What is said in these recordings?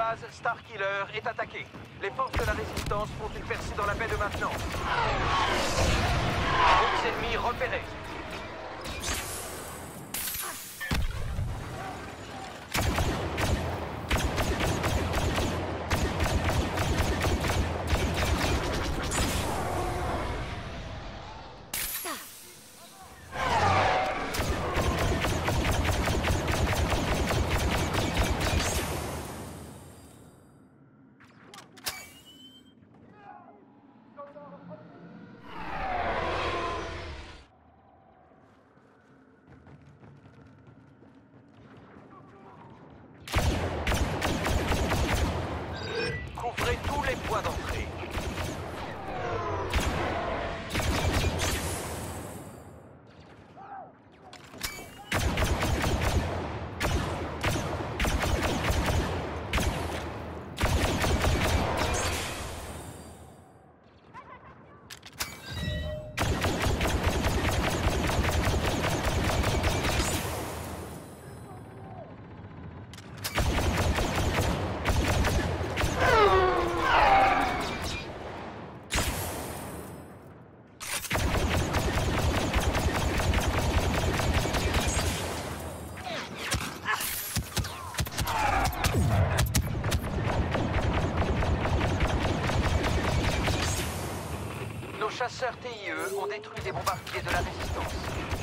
base Starkiller est attaquée. Les forces de la résistance font une percée dans la baie de maintenance. Groupes ennemis repérés. Couvrez tous les points d'entrée. Nos chasseurs TIE ont détruit des bombardiers de la résistance.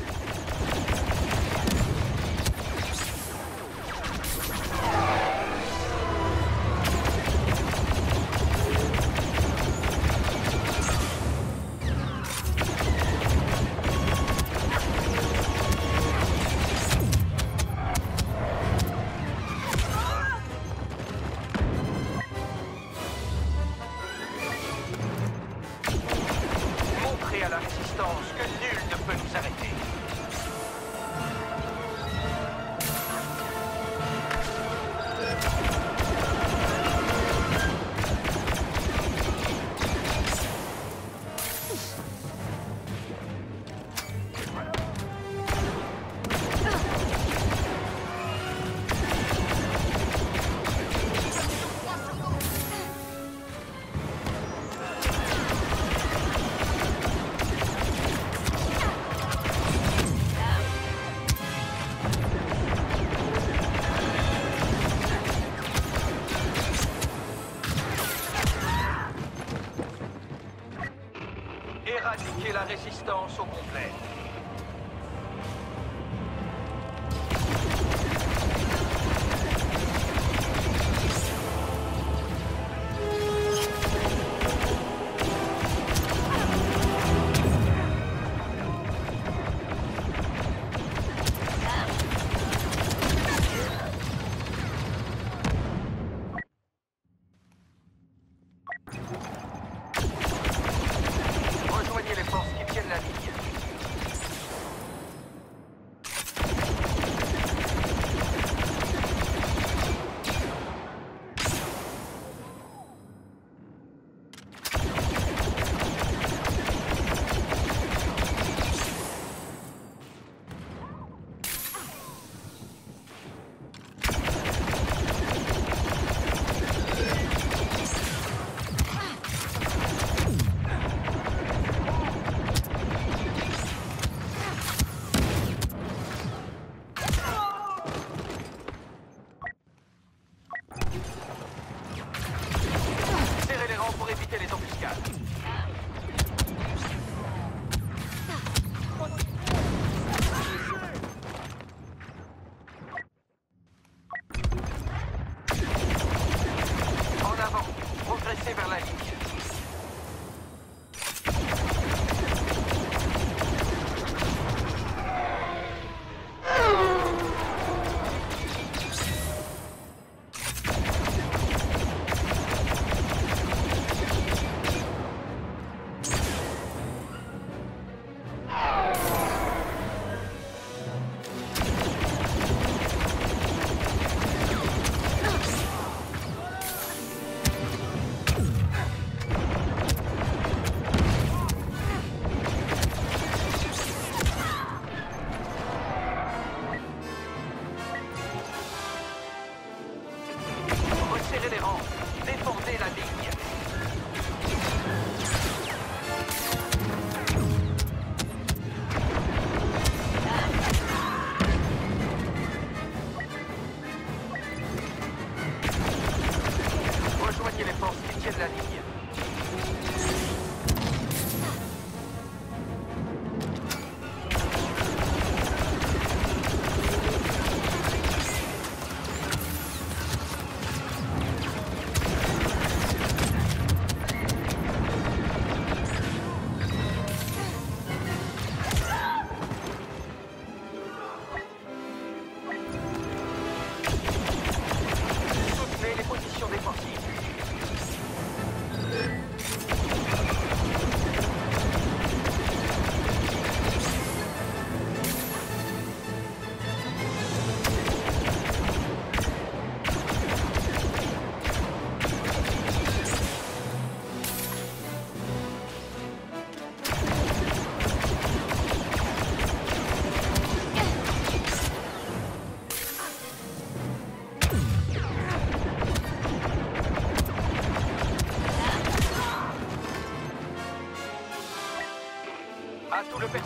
Montrez à la résistance que nul ne peut nous arrêter. Éradiquer la résistance au complet. Rejoignez les forces qui tiennent la ligne.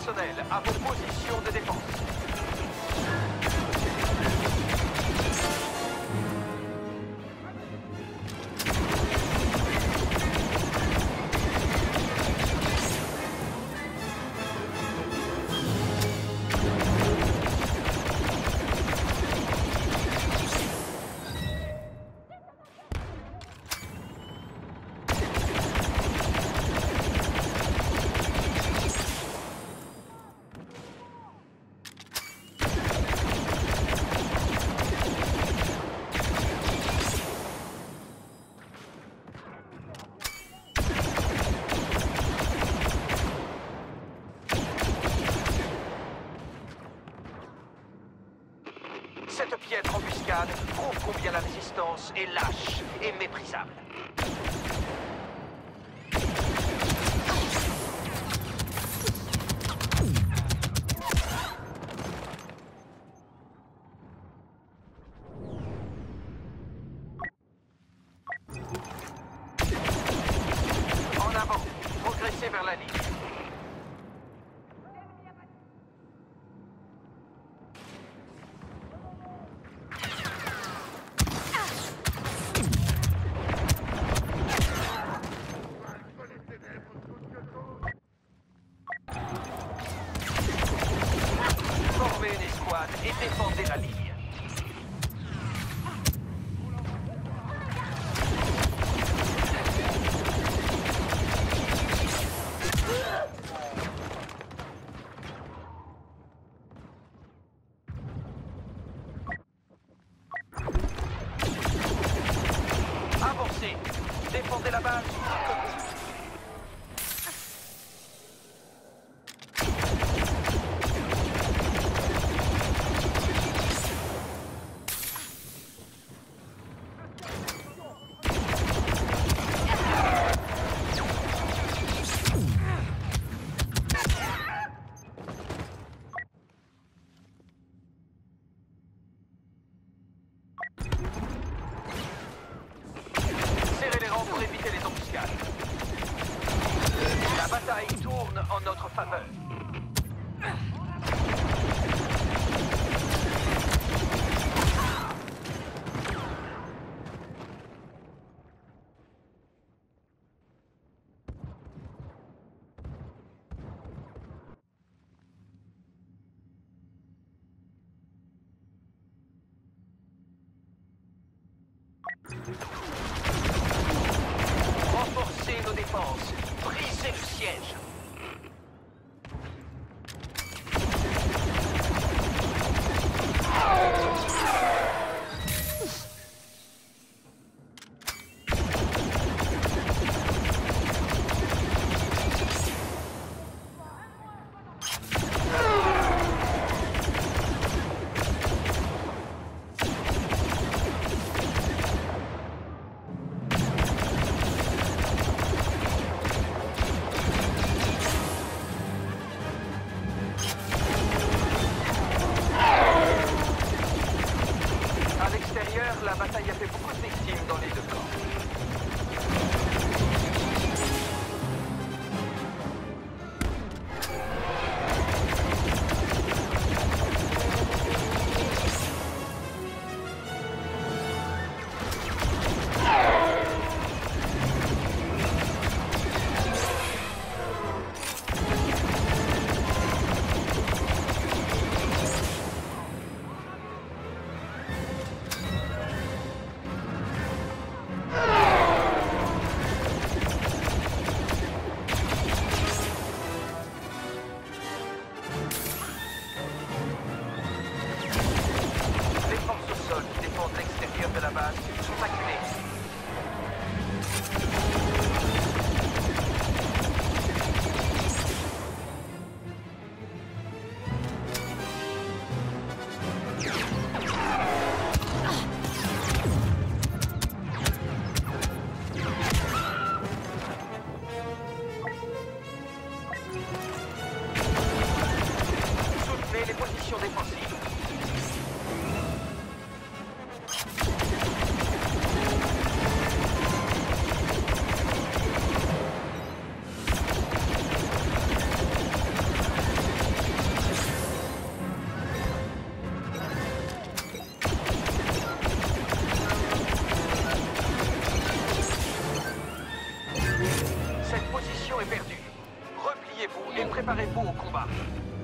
personnel à vos positions de défense. Cette piètre embuscade prouve combien la résistance est lâche et méprisable. En avant, progressez vers la ligne. Formez une escouade et défendez la ligne. Avancez, défendez la base. Serrez les rangs pour éviter les embuscades. La bataille tourne en notre faveur. Renforcez nos défenses. Brisez le siège. À l'extérieur, la bataille a fait beaucoup de victimes dans les deux camps. Les forces au sol qui défendent l'extérieur de la base sont acculées. Soutenez les positions défensives. préparez-vous au combat.